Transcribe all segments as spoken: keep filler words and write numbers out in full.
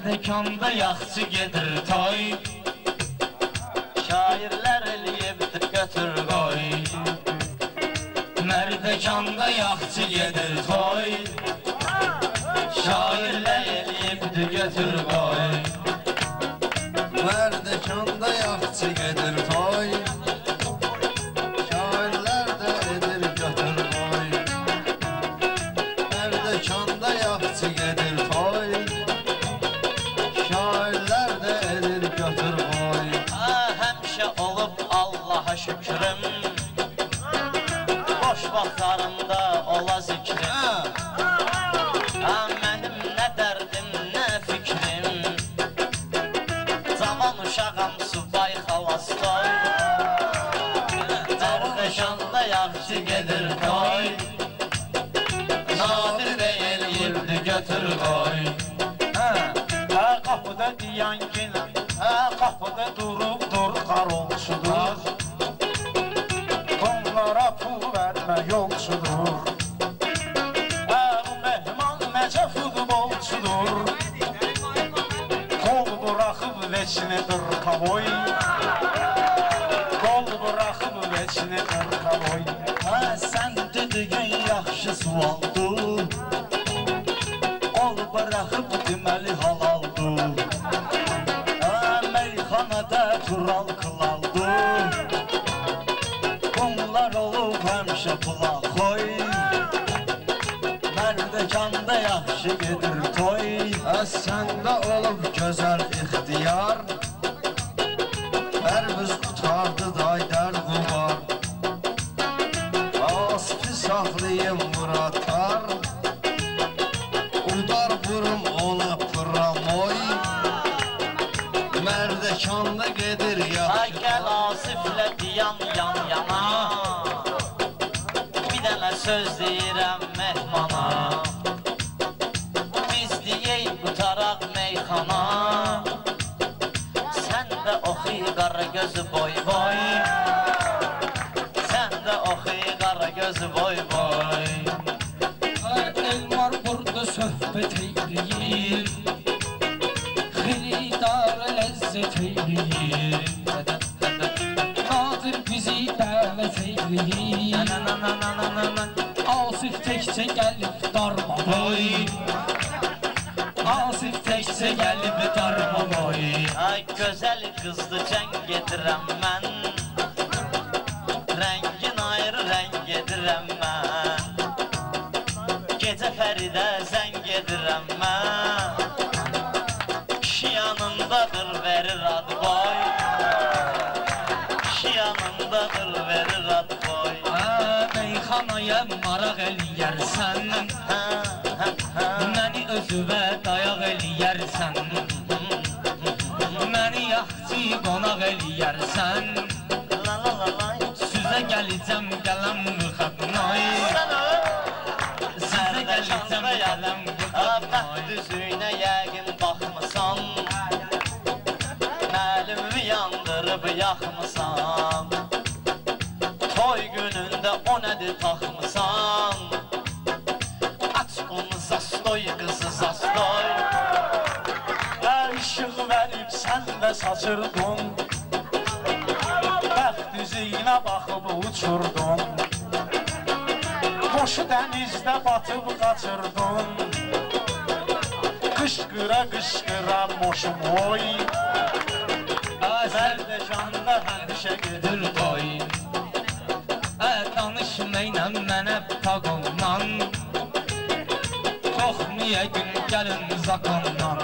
Mərdəkanda yaxşı gedir toy, şairlər eləyibdir götür qoy. Mərdəkanda yaxşı gedir toy, şairlər eləyibdir götür qoy. Mərdəkanda yaxşı gedir toy, şairlər də edir götür qoy. Mərdəkanda yaxşı gedir toy, şairlər də edir götür qoy. Həmişə olub Allaha şükrüm, boş vaxtlarımda ola zikrim. Mənim nə dərdim, nə fikrim, cavan uşağam subay xalastoy. Mərdəkanda yaxşı gedir toy, Nadir bəy eləyibdi götür qoy. Qapıda diyan yenə, qapıda durubdur qarolçudur. Onlara pul vermə yolçudur. Bu mehman necə futbolçudur. Qol buraxıb veçini qırqavoy, qol buraxıb veçini qırqavoy. Sən dediyin yaxşı sualdır, qol buraxıb deməli halaldır. Meyxanada tural kılaldır, bunlar olub həmişə pula xoy. Mərdəkanda yaxşı gedir toy, Səndə olub gözəl ixtiyar, Bərviz qutardı daydər qubar. Asifi saxlayım muratar, Udar burum ona pıramoy. Mərdəkanda gedir ay yaxşı gəl Asiflə diyan yan yana. Bir dənə söz deyirəm mehmana, biz deyək qutaraq meyxana. Sən də oxuy qara gözü boy boy, sən də oxuy qara gözü boy boy. Elmar burada söhbət eyləyir, xeridar ləzzət eyləyir. Nadir bizi dəvət eyləyir, Asif təkcə gəlib darma boy, Asif təkcə gəlib darma boy. Ay gözəl qızdı cəng gedirəm mən, rəngin ayrı rəng gedirəm mən. Gecə Fəridə zəng gedirəm mən, kişi yanındadır verir ad boy, kişi yanındadır verir ad boy. Meyxanaya maraq eləyərsən, məni özüvə dayaq eləyərsən. Məni yaxçı qonaq eləyərsən, Süzə gələcəm gələm xətnay, Süzə gələcəm gələm Bəxt düzüynə yəqin baxmısan, Məlimi yandırıb yaxmısan. Toy günündə o nədir taxmısan, Aç onu zastoy qızı zastoy. İşıq verib sən də saçırdın, Bəxt üzüyünə baxıb uçurdun. Boşu dənizdə batıb qaçırdın, Qışqıra qışqıra moşum oy, Mərdəkanda həmişə gedir toy. Danışmayla mənə taqondan, Toxmiyə gün gəlin zakondan.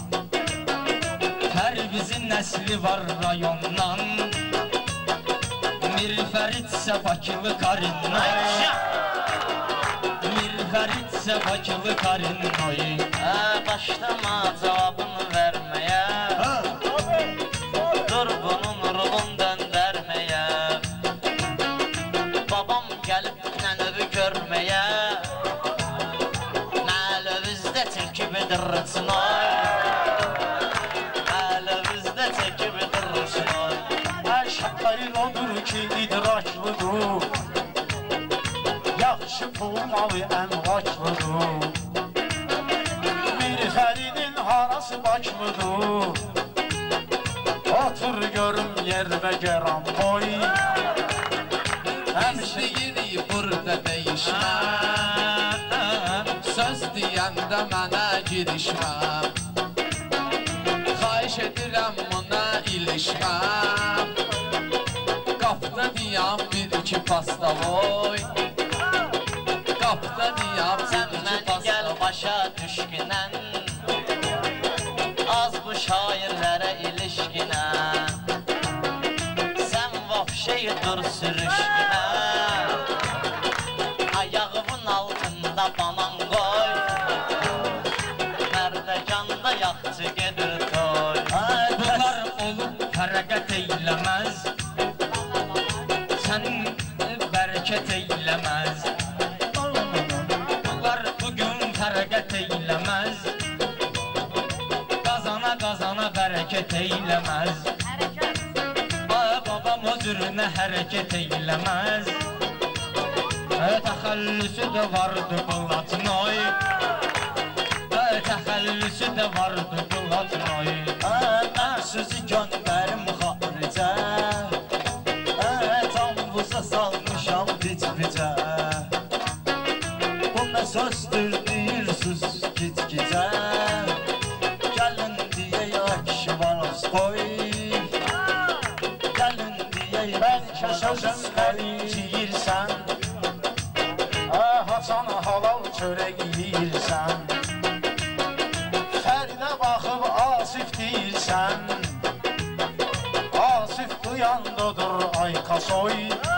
Hər bizim nəsli var rayondan, Mir Fəridsə Bakılı karinay, Mir Fəridsə Bakılı karinay. Başlama cavabını verməyə, Dur bunun ruhun döndərməyə. Babam gəlib nənəvi görməyə, Məlövüzdə çəkib edir rıçınay, Məlövüzdə çəkib edir rıçınay. Şəhərin odur ki idraklıdır, Yaxşı pul malı əmlaklıdır. Bir Fəridin harası anası Bakılıdır. Otur görüm yerdə gəram boy. İstəyiri burada değişmə. Söz deyəndə mənə girişməm. Xahiş edirəm buna ilişməm. Qapıda deyəm bir iki pasta boy. Qapıda deyəm bir Sen iki beni pasta gel başa düşkünen, az bu şairlere ilişkinen. Sen vapşeyi dur sürüşküne, ayağımın altında banan koy. Merdecanda yaxçı gedir toy. Bunlar olub fərəqət eyləməz, sənin bərəkət eyləməz. Bunlar bugün fərəqət eyləməz, qazana qazana bərəkət eyləməz. Ay babam o cürünə hərəkət eyləməz. Təxəllüsü də vardı Bulatın oy, təxəllüsü də vardı Bulatın oy. Mən sizi göndərim xaricə, canınıza salmışam bic-bicə. Bu nə sözdür deyirsiniz gic-gicə, gəlin deyək kişi var az qoy. Gəlin deyək Bəlkə sözün xəriciyirsən, Haçan halal çörək yiyirsən. Fərdə baxıb Asif deyirsən, Asif duyandadır ay kasoy.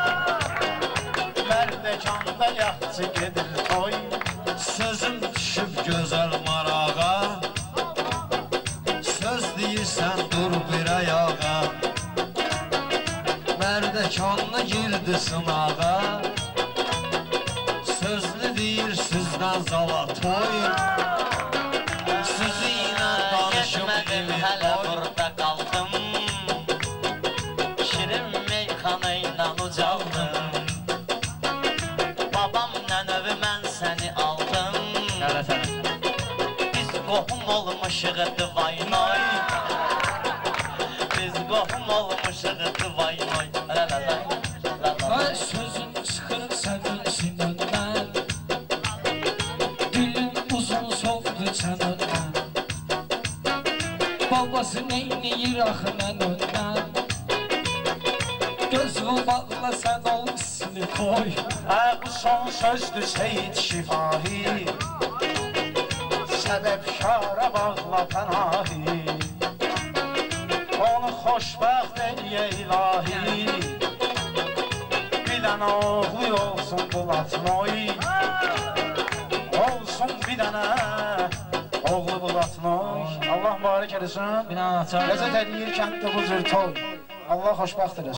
Mərdəkanda yaxçı gedir toy. Sözüm düşüb gözəl marağa. Söz deyirsən dur bir ayağa. Mərdəkanlı girdi sınağa. Sözlü deyir sizdən zala toy. Sözü ilə danışım Getmədim emin hələ boy. burada qaldım, şirin meyxana ilə ucaldım. Babam nənəvi mən səni aldım, Gələ sənə. biz qohum olmuşuq dıvay noy. Biz qohum olmuşuq dıvay noy. La la la la la. Ay sözün çıxır sənin sinəndən, dilin uzun sovdu çənəndən. Babası neyniyir axı mən öndən, gözünü bağla sən ol isini koy. Hə, bu son sözdür Seyid Şifahi, səbəbkara bağla pənahi. Onu xoşbəxt eləyə ilahi, bir dənə oğlu olsun Bulatın oy. Olsun bir dənə oğlu Bulatın oy. Allah mübarək eləsin. Binanı açar. Ləzzət eləyir kənddə bu cür toy. Allah xoşbəxt eləsin.